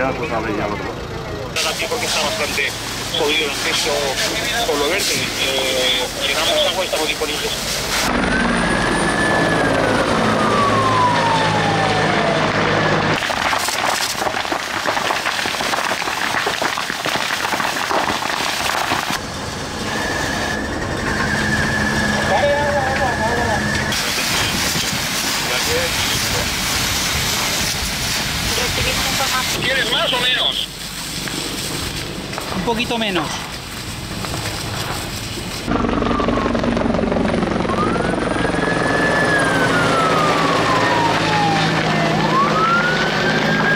ya pues sale ya lo otro. Aquí porque está bastante jodido el acceso por lo verde. Llenamos agua y estamos disponibles. ¿Quieres más o menos? Un poquito menos.